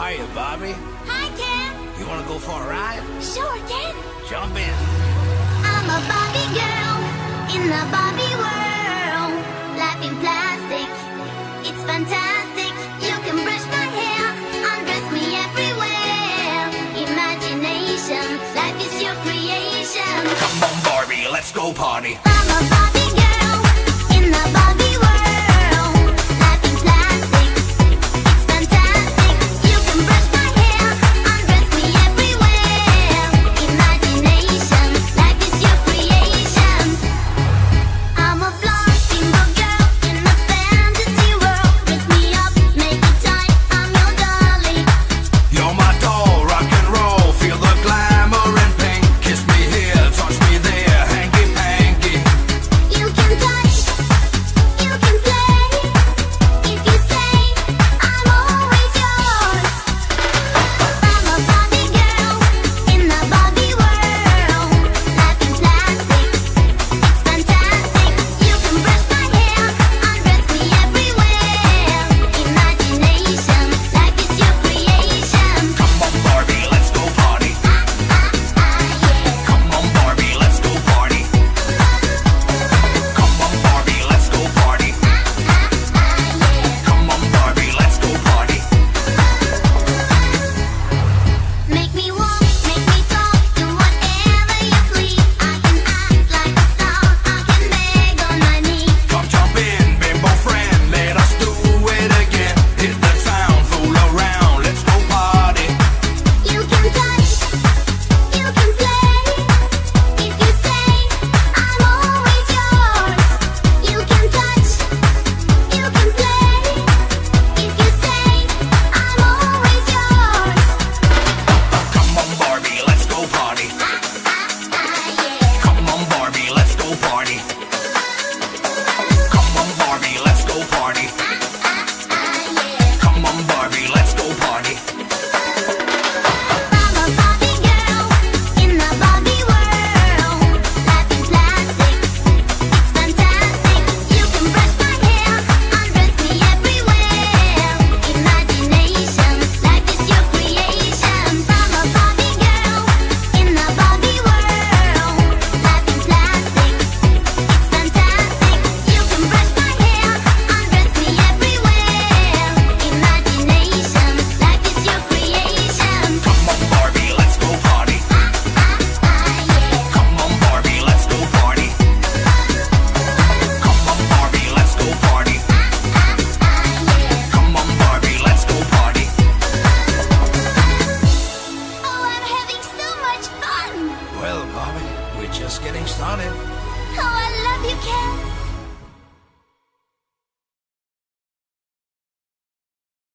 Hiya, Bobby. Hi, Ken. You wanna go for a ride? Sure, Ken. Jump in. I'm a Bobby girl in the Bobby world. Life in plastic, it's fantastic. You can brush my hair, undress me everywhere. Imagination, life is your creation. Come on, Barbie, let's go party. I'm a Bobby girl in the Bobby world. Life in plastic, it's fantastic. You can brush my hair, undress me everywhere. Imagination, life is your creation. I'm a blonde single girl in a fantasy world. Dress me up, make it tight, I'm your dolly. You're my doll, rock and roll. Feel the glamour and pink. Kiss me here, touch me there, hanky panky. You can touch, you can play. If you say, I'm always yours. I'm a Bobby girl in the Bobby world. Life in plastic, it's fantastic. You can brush my hair, undress me everywhere. Imagination, life is your creation. Come on, Barbie, let's go party. Yeah. Come on, Barbie, let's go party. Come on, Barbie, let's go party. Come on, Barbie, let's go party. Make me walk, make me talk, do whatever you please. I can act like a star, I can beg on my knees. Come jump in, bimbo friend, let us do it again. Hit the town, fool around, let's go party. You can touch, you can play. If you say, I'm always yours. You can touch, you can play. If you say, I'm always yours. Come on, Barbie, let's go party. Yeah. Come on, Barbie, let's go party. Come on, Barbie, let's go party. Yeah. Come on, Barbie, let's go party. I'm a Bobby girl in the Bobby world. Life in plastic, it's fantastic. You can brush my hair, undress me everywhere. Imagination, life is your creation. I'm a Bobby girl in the Bobby world. Life in plastic, it's fantastic. You can brush my hair, undress me everywhere. Imagination, life is your creation. Come on, Barbie, let's go party. Yeah. Come on, Barbie, let's go party. Come on, Barbie, let's go party. Come on, Barbie, let's go party. Oh, I'm having so much fun! Well, Barbie, we're just getting started. Oh, I love you, Ken.